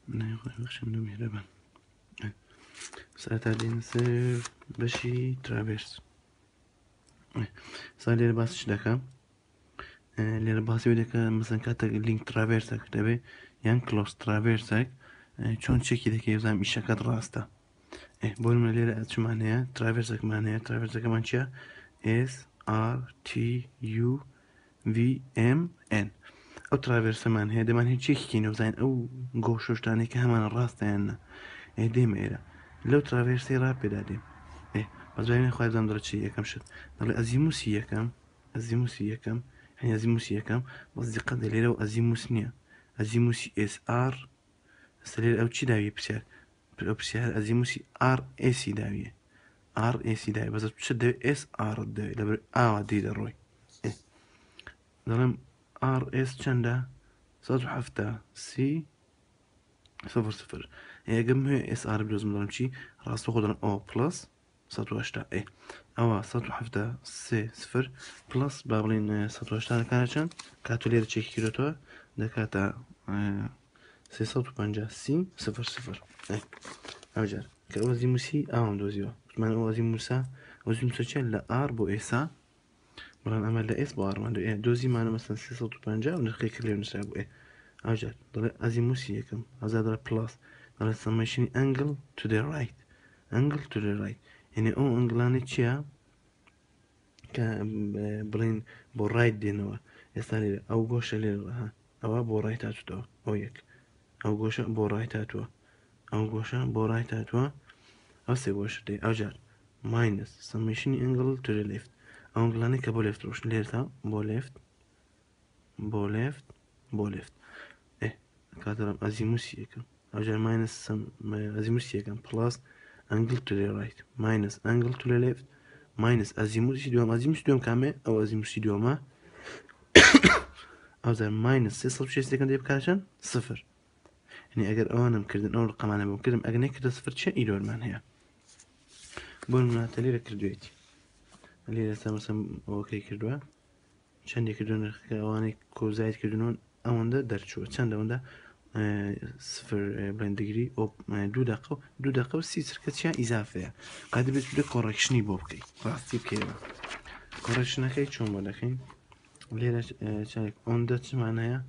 بخشم مهربان ساعتها دين سير بشي ترافيرس صار لي باس دكا لێرە باسی دەکە مەسەن کاتێک لینک تراڤێرسێک دەبێ یان کلۆس تراڤێرسێک چۆن چێکی دەکەی بزانام ئیشەکەت ڕاستە بۆ منە لێرە چمان هەیە تراڤێرسێکمان هەیە تراڤێرسەکەمان چییە SRTUVMN ئەو تراڤێرسەمان هەیە دەمان هەیە چێکیکەینەوە بزانین ئەو گۆشەشتانێک کە هەمانە ڕاستەیانە دێمە ئێرە لەو تراڤێرسی ڕا پێدا دێم بەزانین خوای بزانم دەڵێ چی یەکەم شت دەڵێ ئەزیموسی یەکەم يعني أزيموسي يكم بس دقة ليلة وأزيموس نيا أزيموسي SR سليل أو شي داوية بسيار أزيموسي RAC داوية RAC داوية بس بتشد SR داوية لبر دي دروي ظلم RS چنده 107 C 00 هي جمع SR بلوز مدرم شي راس خودنا O plus 108 أو 107 C 0 plus بابلين 108 كانت كاتو ليرة تشيك كيلوتو دكاتا 350 C 00 أوجر كأوزي موسي أهم دوزيو من أوزي موسى لا R بو إسا بلان أمل لا إس بو R من دوزي معنا مثلا 350 ونخلي كلير نسابو أوجر ضل أزي موسي يكم هذا plus ضل سميشني angle to the right يعني او انجلاني تشيا بلين بو رايت دينوا يستاني او غوشة ليلها او بو رايت هاتوا او يك او غوشة بو رايت هاتوا او سي غوشة دي او جار ماينس سميشني انجل تو the left او انجلاني كبو ليفت روش ليرتا بو ليفت كاترم ازيموسي يكم او جار ماينس ازيموسي يكم بلس angle to the right minus angle to the left minus azimuth دوم كامل او azimuth دوما او زي minus 0.6 سكند بكاشن صفر يعني اگر انا مكردن اول رقم انا بمكردم اگر نكرد صفر شيء يدور مان هي بون من تليرة كردويتي اللي مثلا اوكي كردوا چندی کردن اوانی کو زاید کردنون اونده درچو چند اونده 0 بلند ديجري او 2 دقيقة و 30 سركتشيا إضافية قاعد بتبدأ كوركشني بوبكي راستي بكيرا كوركشنا كي شون بودكين ليرة شايك اونده معناها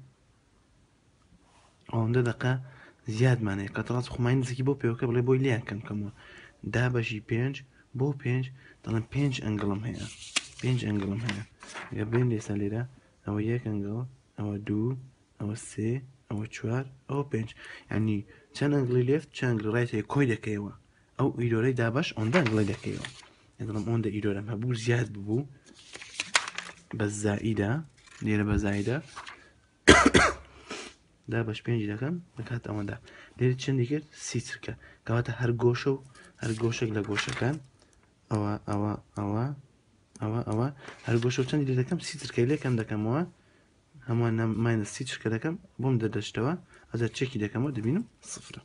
اونده دقيقة زياد معناها قطرات خمين زكي بو بيوكا بلي بو ليا كان كمو دا باشي بينج بو بينج طلع بينج انجلم هيا قبلين ليسا ليرة او يك انجل او دو او سي او 4 او 5 يعني چەند ئەنگڵی لێفت چەند ئەنگڵی ڕایت هەیە کۆی دەکەیەوە ئەو ئیدۆرەی دابش ئەوەندە ئەنگڵی دەکەیەوە دەڵێم ئەوەندە ئیدۆرەم هەبوو زیاد ببوو بە زائیدە لێرە بە زائیدە دابش 5 دەکەم بەکات ئەوەندە لێرە چەندی کرد 30 چرکە کەواتە هەر گۆشێک لە گۆشەکان ئەوە هەر گۆشە چەندی لێ دەکەم 30 چرکەی لێکم دەکەمەوە هەمووان ماینەس 30 چرکە دەکەم بۆم دەدەشتەوە هذا تشيكي ده كمان دبينه صفر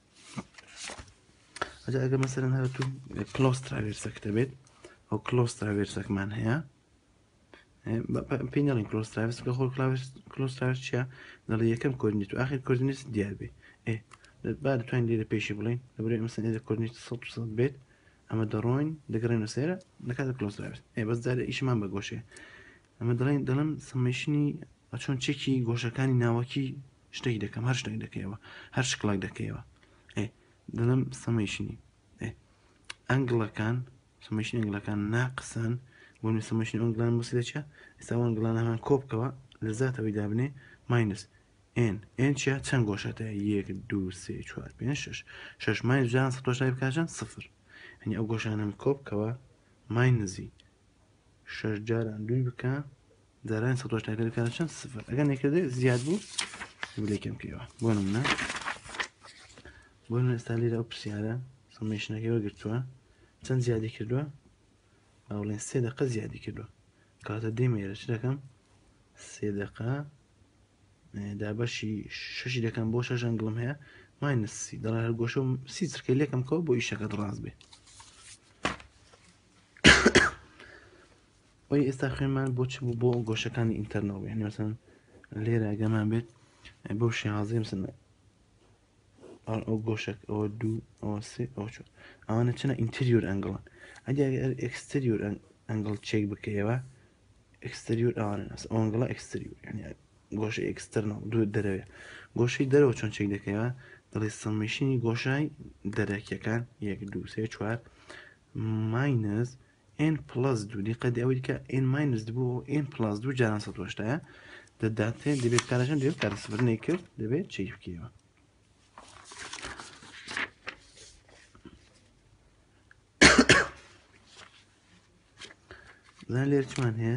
هذا أجا مثلا هذا تو كلوز ترافيرسك كتبت أو كلوز ترافيرسك من هي بينالين كلوز ترافيرس بقول كلوز ترافيرس شيء نلاقي كم كوردينيت وآخر كوردينيت ديال بي بعد توين دي بيشي بلين نبري مثلا إذا كوردينيت صوت بيت أما دروين دقرين سيرة نكاد كلوز ترافيرس بس ده إيش ما بقوشه أما دلهم سميشني عشان تشيكي قوشة كاني ناوكي شتێک دەکەم هەر شتێک دەکەیەوە هەر شکڵک دەکەیەوە دەڵم سەمەیشنی ئەنگڵەکان سەمەیشنی ئەنگڵەکان ناقسن بۆ سەمەیشنی ئەنگڵان بەسی دەچە ئێستا ئەنگڵان هەمان کۆبکەوە لە زاتەوەی دابنێ ماینس n چیە چەند گۆشەتەیە 1 2 3 4 5 6 ماینس جان 100 بکاشن صفر هەنی ئەو گۆشانم کۆبکەوە ماینزی 6 جاران دوی بکە جاران 100 بکاشن صفر ئەگەر نەکردێ زیاد بوو بلي كم كيوا بونمنا استعلي لأ برسيارة سميشنا كيوا قرتوا چەند زیادی کردووە ئەوڵێن 3 دقة زیادی کردووە کاتە دێمێرە چ دەکەم 3 دقة دابەشی 6 دەکەم بۆ 6 ئەنگڵم هەیە ماینس 30 دەڵێ هەر گۆشە 30 چرکەی لێکم کەوە بۆ ئیشەکەت ڕاست بێ ئەوی ئێستا خوێنمان بۆ چ بوو بۆ گۆشەکانی ئینتەرنەوە یعنی مەسەڵەن لێرە ئەگەمان بێت بۆ شێوازی مثلا ئەو گۆشەک ئەوە 2 ئەوە 3 ئەوە 4 ئەوانە چنە ئینتریۆر ئەنگڵن ئەگەر ئەکستریۆر ئەنگڵ چێک بکەیەوە ئەکستریۆر ئەوانە ئەنگڵە ئەکستریۆر یعنی گۆشە ئەکستەرنەڵ دوو دەرەوێ گۆشەی دەرەوە چۆن چێک دەکەیەوە دەڵێ سەممیشنی گۆشای دەرەکیەکان 1 2 3 4 ماینەس n پلس 2 دیقەت ئەوەی دیکە n ماینەس 2 بۆ n پلس 2 جاران 180 دەداتێ دەبێت کارەکان دەبێت کارە سفر نەیکرد دەبێت چێک بکەیەوە زان لێرە چمان هەیە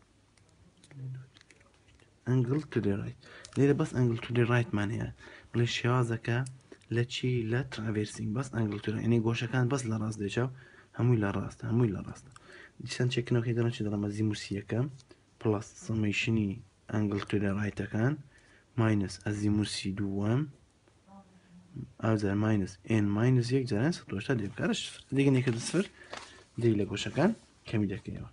ئەنگڵ تو دێ ڕایت لێرە بەس ئەنگڵ تو دێ ڕایتمان هەیە بڵێ شێوازەکە لە چی لە تراڤێرسینگ بەس ئەنگڵ تو یعنی گۆشەکان بەس لە ڕاست دێچاو هەمووی لە ڕاستە هەمووی لە ڕاستە دیسان چێکنەوەی دەڵێن چی دەڵێمە زیموسی یەکەم پلس سەمەیشنی ئەنگڵ تو دێ ڕایتەکان ماینەس ئەزیموسی دووەم ئازار ماینەس n ماینەس 1 جاران 180 دێ بکارە دیگە نێکرد سفر دێ لە گۆشەکان کەمی دەکەیەوە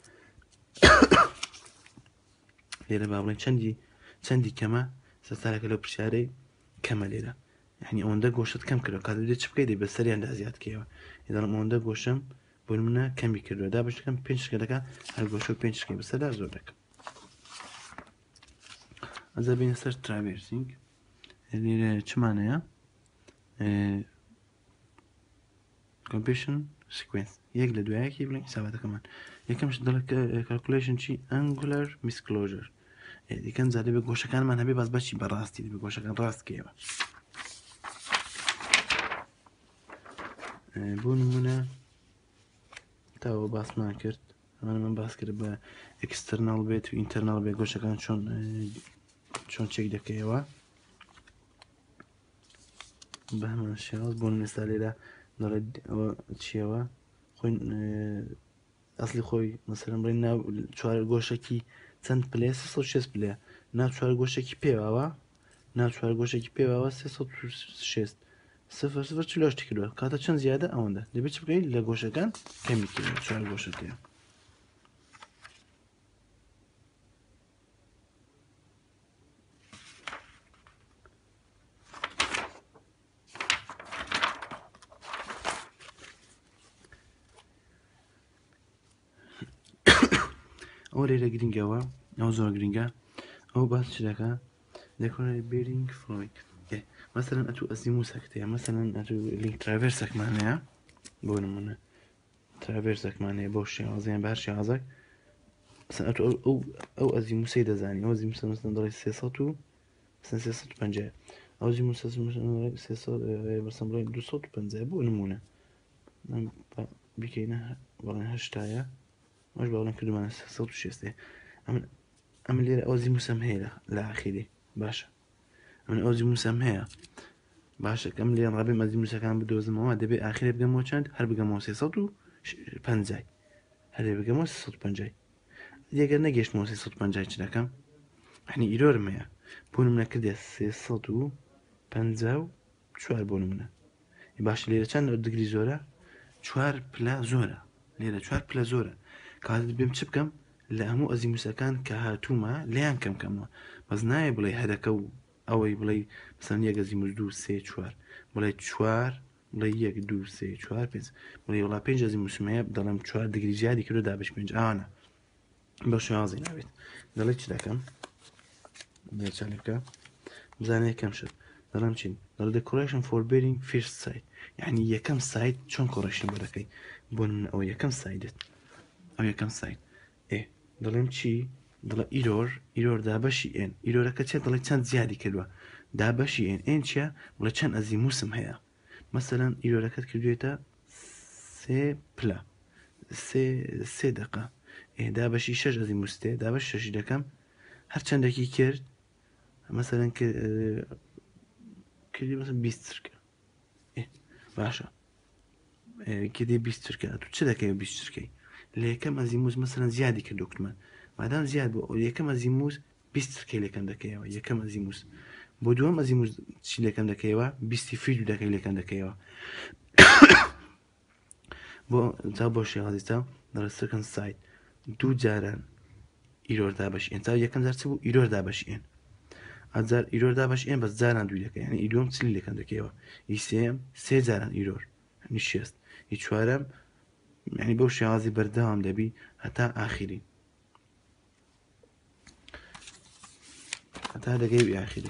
لێرە با بڵێن چەندی کەمە سەرسارەکە لەو پرسیارەی کەمە لێرە یعنی ئەوەندە گۆشت کەم کردەوە کات دێت چ بکەیت بە سەریاندا زیادکەوە دەڵم ئەوەندە گۆشم بۆ نمونە کەمی کردووە دا بەشەکەم 5 شکەکە هەر گۆشە و 5 شکەی بەسەردا زۆر دەکەم ئەزە بینە سەر تراڤێرسینگ لێرە چمانەیە کۆمپێشن سیکوێنس یەک لە دوایەکی بڵین حساباتەکەمان یەکەمش دەڵێت کالکولیشن چی ئەنگولەر میسکلۆژر دیکەم جا دەبێت گۆشەکانمان هەبێ باس بەچی بەڕاستی دەبێت گۆشەکان ڕاستکەوە بۆ نمونە تاوە باسمان کرد ئەمانە من باس کرد بە ئەکستەرناڵ بێت و ئینتەرناڵ بێت گۆشەکان چۆن چێک دەکەیەوە بە هەمان شێواز بۆ ئێستا لێرە دەڵێت ئەوە چیەوە خۆی ئەسلی خۆی مەسەرم بڵێن ناو چوار گۆشەکی چەند پلێ 360 پلێ ناو چوار گۆشێکی پێواوە ناو چوار گۆشێکی پێواوە 360 سفر سفر چلۆشتی کردووە کاتە چەند زیادە ئەوەندە دەبێت چ بکەیت لە گۆشەکان کەمی کردووە چوار گۆشەکەیە ئەو لێرە گرنگەوە ئەو زۆر گرنگە ئەو باس چ دەکە دەکۆنێت بێرینگ فلۆیک مثلا ئەتو ئەزیموسەکتەیە مثلا ئەتو لینک تراڤێرسەکمانەیە بۆ نمونە تراڤێرسەکمانەیە بۆ شێوازیان بەهەر شێوازەک ئەو ئەزیموسەی دەزانی ئەو زیموسە مەسەڵەن دەڵێ 350 ئەو زیموسە بەسەم بڵێ 250 بۆ نمونە بکەینە بەڵێن هەشتایە ماش باوڵێن کردمانە 360 ئەمە لێرە ئەو زیموسەم هەیە لە ئاخیری باشە من ئەو زیموسەم هەیە باشە کەم لێن ڕابێ مەزیموسەکان بدۆزمەوە دەبێت ئاخرێ بگەمەوە چەند هەر بگەمەوە 350 هەرێ بگەمەوە 350 دیگەر نەگەشتمەوە 350 چ دەکەم یعنی ئیرۆرم هەیە بۆ نمونە کردێ 354 بۆ نمونە باشە لێرە چەند دگری زۆرە 4 پلە زۆرە لێرە 4 پلە زۆرە کاتت بێم چ بکەم لە هەموو ئەزیموسەکان کە هاتوومە لیان کەمکەمەوە بەس نایە بڵێ هەرەکە و ئەوەی بڵێ مەسەڵەن یەک ئەزیموس 2 3 4 بڵێ 4 بڵێ 1 2 3 4 5 بڵێ وڵا 5 ئەزیموسم هەیە دەڵێم 4 دگری زیادی کردو دابش 5 ئەوانە بە شێوازی ناوێت دەڵێ چ دەکەم چالی بکە بزانێ یەکەم شت دەڵێم چین دەڵێ decoration for bearing first side یعنی یەکەم سایت چۆن کۆڕێشن بۆ دەکەی بۆ ئەو یەکەم سایدت ئەو یەکەم سایت دەڵێم چی دڵە ئیرۆر دابەشی ئێن ئیرۆرەکە چێت دڵێ چەند زیادی کردووە دابەشی ئێن چیە بڵێ چەند ئەزیموسم هەیە مەسەلەن ئیرۆرەکەت کردوێتە سێ پلە سێ دقە دابەشی 6 ئەزیموستێ دابەش 6 دەکەم هەر چەندێکی کرد مەسەلەن کردی مەسەلەن 20 چرکە باشە کردی 20 چرکە تو چ دەکەی 20 چرکەی لە یەکەم ئەزیموس مەسەلەن زیادی کردوکتمان مادام زیاد بۆ یەکەم ئەزیموس 20 چرکەی لەکەم دەکەیەوە یەکەم ئەزیموس بۆ دووەم ئەزیموس چی لەکەم دەکەیەوە 20 فیل دەکەی لەکەم دەکەیەوە بۆ تا بۆ شێوازیتا دەڵێ سەکەند سایت دوو جاران ئیرۆر دابەشێن تا یەکەم جار چ بوو ئیرۆر دابەشێن هزار ئیرۆر دابش ئێم بەس جاران دوو دەکە یعنی ئیرۆم چلی لەکەم دەکەیەوە ئی سێم سێ جاران ئیرۆر یعنی شێست ئی چوارەم یعنی بەو شێوازی بەردەوام دەبی هەتا ئاخری هەتا دەگەی ئاخری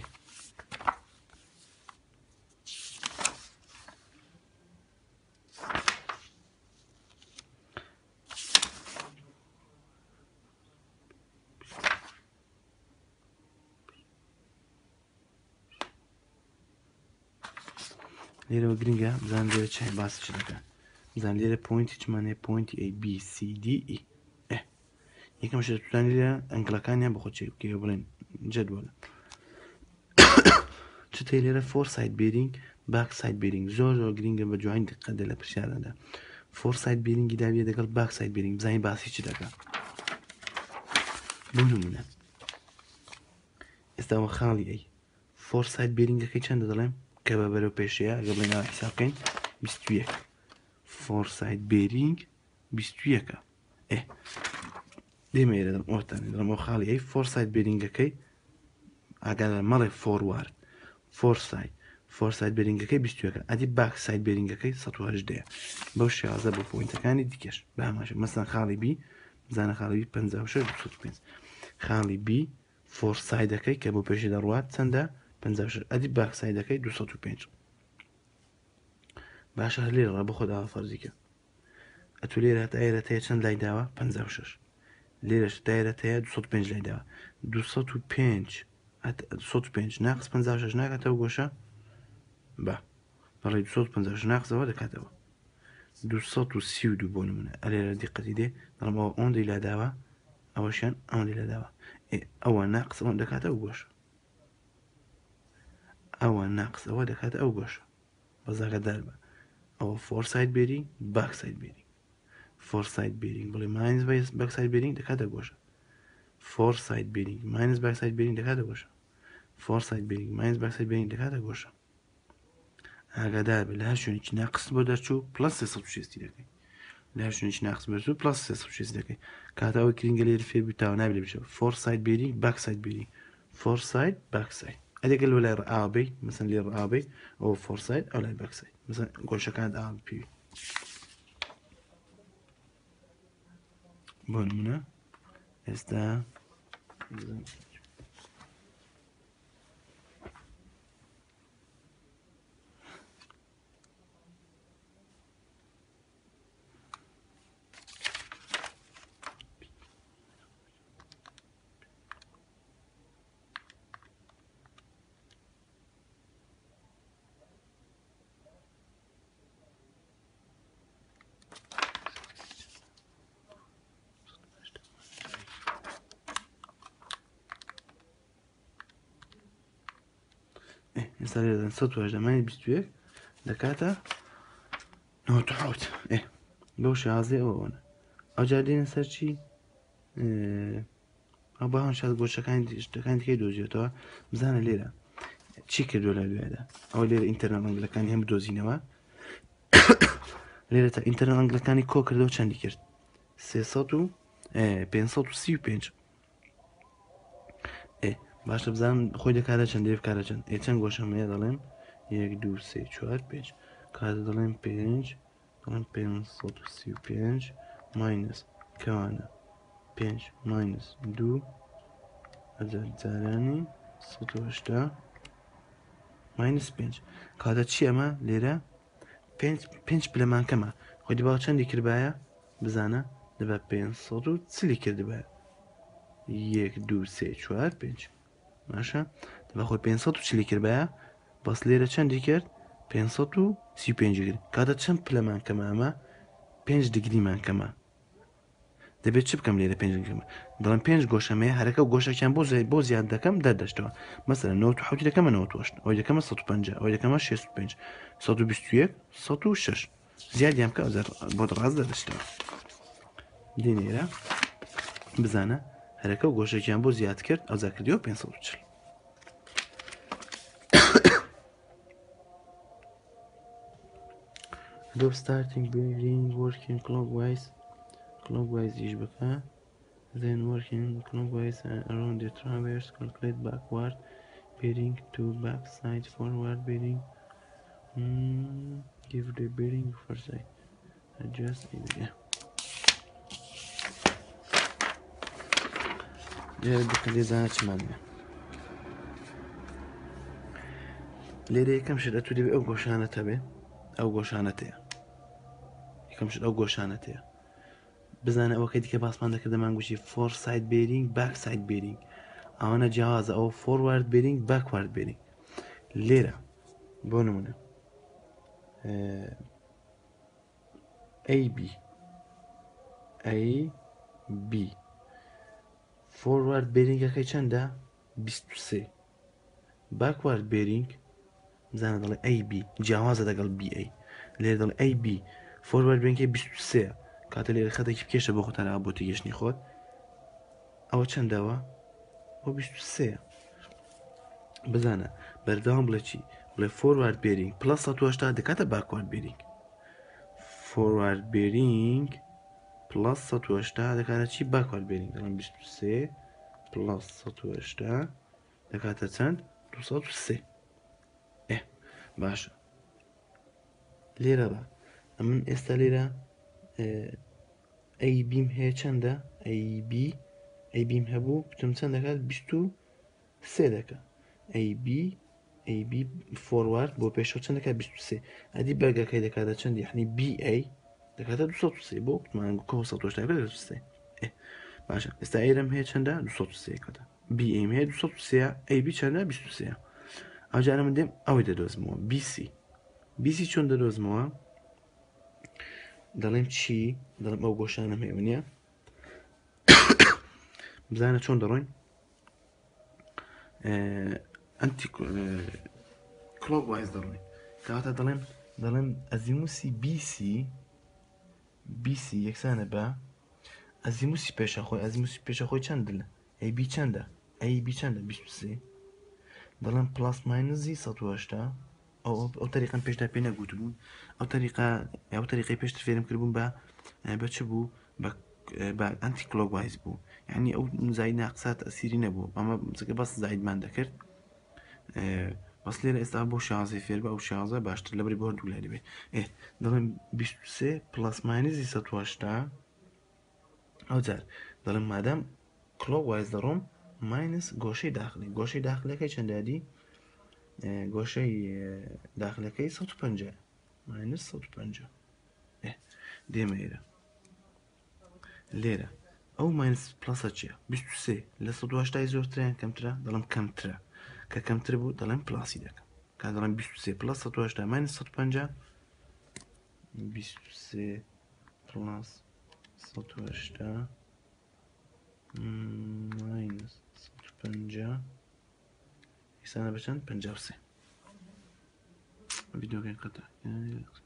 لێرەوە گرنگە بزان لێرە چای باسی چ دەکەن بزان لێرە پوینتی چمانێ پوینتی A B C D E یەکەم شە توانی لێرە ئەنگڵەکانیان بە خۆچێ بکەوە بڵێن جەدوەڵە چتەی لێرە فۆر سایت بێرینگ باک سایت بێرینگ زۆر زۆر گرنگە بە جوان دقەدە لە پرسیارەدا فۆر سایت بێرینگی داویە دەگەڵ باک سایت بێرینگ بزانین باسی چ دەکات بۆ نمونە ئێستاوە خاڵی ئەی فۆر سایت بێرینگەکەی چەندە دەڵێم کە بە بەرەو پێشەیە ئەگە بڵێن ناوە حیساب بکەین 21 فۆر سایت بێرینگ 21 دێمەێرە دەڵم ئۆتانی دەڵم ئەو خاڵی ئەی فۆر سایت بێرینگەکەی ئاگادار مەڵێ فۆروارد فۆر سایت بێرینگەکەی 21 ئەدی باک سایت بێرینگەکەی 180 بەو شێوازە بۆ پۆینتەکانی دیکەش باماشە مەسەن خاڵی بی بزانە خاڵی 56 205 خاڵی بی فۆر سایدەکەی کە بۆ پێشی دەڕوات چەندە 56 ئەدی باک سایدەکەی 205 باشە هەر لێرە بە خۆداوە فەرزیکە ئەتو لێرە هەتا ئێرەتەیە چەند لای داوە 56 لێرەش دایرەتەیە 205 لای داوە 205 ناقص 56 ناکاتەوە گۆشە بە بەڕێ 256 ناقصەوە دەکاتەوە 232 بۆ نمونە ئەلێرە دیقەتی دێ دەڵم ئەوە ئەوەندەی لا داوە ئەوەشیان ئەوەندەی لا داوە ئەوە ناقص ئەوە دەکاتەوە گۆشە ئەوە ناقص ئەوە دەکاتە ئەو گۆشە بەزاگەدار بە ئەوە فۆر سایت بێرینگ باک سایت بێرینگ فۆر سایت بێرینگ بڵێ ماینس باک سایت بێرینگ دەکاتە گۆشە فۆر سایت بێرینگ ماینس باک سایت بێرینگ دەکاتە گۆشە فۆر سایت بێرینگ ماینس باک سایت بێرینگ دەکاتە گۆشە ئاگادار بە لە هەر شوێنێکی ناقص بۆ دەرچوو پلس 360 دەکەی لە هەر شوێنێکی ناقص بەرچوو پلس 360 دەکەی کاتەوە کرینگە لێرە فێر بیتاوە نابێت بشەوە فۆر سایت بێرینگ باک سایت بێرینگ فۆر سایت باک سایت ئەدەگەل لە لای ڕئابەی مەسەن لێ ڕئابەی ئەوە فۆر سایت ئەو لای باک سایت مەسەن گۆشەکان ئاڵ پێوی بۆ نمونە ئێستا ئێستا لێرەدەن 121 دەکاتە 98 بەو شازێ ئەوەوەە ئەو جادێنە سەر چی ئەو باهان شاد گۆشەکانی شتەکان دیکەی دۆزیێتەوە بزانە لێرە چی کردو لە دوێدا ئەوە لێرە ئینتەرنێت ئەنگلەکانی هەم دۆزینەوە لێرە تا ئینتەرنێت ئەنگلەکانی کۆ کردەوە چەندی کرد 535 باشە بزانم خۆی دەکاتە چەند دێف کارە چەند چەند گۆشەمەیە دەڵێن 1 2 3 4 5 کاتە دەڵێن 5 535 ماینس کەوانە 5 ماینس 2 ئەجار جارانی 180 ماینس 5 کاتە چی ئەمە لێرە 5 پلەمانکەمە خۆی باو چەندی کردبایە بزانە دەبە 540 کردبایە 1 2 3 4 5 باشە دەبە خۆی 540 کردبایە بەس لێرە چەندی کرد 535 کرد کاتە چەند پلەمان کەمە ئەمە 5 دیگریمان کەمە دەبێت چ بکەم لێرە 5 دەڵم 5 گۆشەمەیە هەرەکە و گۆشەکیان بۆ زیاد دەکەم دەردەشتەوە مەسەرە 98 دەکەمە 98 ئەوەی دەکەمە 150 ئەوەی دەکەمە 65 121 106 زیادیان بکە بۆ ڕاز دەردەشتەوە دێنێرە بزانە هەرەکە و گۆشەکیان بۆ زیاد کرد ئەو زاکردیەوە 540 Adobe starting beginning working clockwise iş baka then working clockwise around the traverse calculate backward bearing to back side forward bearing. Give the bearing for side. Adjust area. جرب بقليزة شمالنا ليري كم شد أتودي بأو قوشانة تبي أو قوشانتي كم شد أو قوشانتي بزنە ئەوەکە دیکە باسمان دەکردە مانگوشی فۆر ساید بێرینگ باک ساید بێرینگ ئەوانە جیاوازە ئەو فۆروارد بێرینگ باکوارد بێرینگ لێرە بۆ نمونە AB فۆروارد بێرینگەکەی چەندە 23 باکوارد بێرینگ بزانە دەڵێ AB جیاوازە لەگەڵ BA لێرە دەڵێ AB فۆروارد بێرینگەکەی 23 کاتە لێرە خەتێکی بکێشە بۆ خۆتانە بۆ تێگەشتنی خۆت ئەوە چەندەوە بۆ 23 بزانە بەردەوام بڵێ چی بڵێ فۆروارد بێرینگ پلس 180 دەکاتە باکوارد بێرینگ فۆروارد بێرینگ پلس 180 دەکاتە چی باکوارد بێرینگ دەڵێن 23 پلس 180 دەکاتە چەند 203 باشە لێرە بە ئەمن ئێستا لێرە ئەی بیم هەیە چەندە ئەی بیم هەبوو بتم چەند دەکات 23 دەکات AB فۆروارد بۆ پێشەوە چەند دەکات 23 ئەدی بەرگەکەی دەکاتە چەند یعنی BA دەکاتە 203 بۆ کۆ 180 باشە ئێستا ئێرەم هەیە چەندە 203 کەتە BA هەیە 203 AB چەندە 23 ئەوجارە من دێم ئەوەی دەدۆزمەوە BC چۆن دەدۆزمەوە دەڵێم چی دەڵێم ئەو گۆشانم هەیە نییە بزانە چۆن دەڕۆین ئەنتی کلۆک وایز دەڕۆین کەواتە دەڵێم ئەزیموسی BC یەکسانە بە ئەزیموسی پێشەخۆی پێشەخۆی چەند AB چەندە AB چەندە 23 دەڵێم پلاس ماینزی 180 ئەو تەریقان پێشدا پێ نەگوتبوون ئەو تەریقی پێشتر فێرم کردبوون بە چ بوو بە ئەنتی کلۆک وایز بوو یعنی ئەو زاید ناقسات ئەسیری نەبوو ئەمە بەس زایدمان دەکرد بەس لێرە ئێستا بۆ شازی فێر بە ئەو شازە باشتر لەبەری بۆ هەردوو لای دەبێت دەڵێم 23 پلاس ماینزی 180 ئەوجار دەڵێم مادام کلۆک وایز دەڕۆم ماینس گۆشەی داخلەکەی چەندادی گۆشەی داخلەکەی 150 ماینس 150 دێمە لێرە ئەو ماینس پلسە چیە 23 لە 180 زۆرتریان کەمترە دەڵم کەمترە کە کەمتر بوو دەڵێم پلاسی دەکەم کا دەڵێم 23 پلس 180 ماینس 150 23 پلس 180 ماینس 150 ئیسانە بەچەند 53 ڤیدیۆکەی قەتە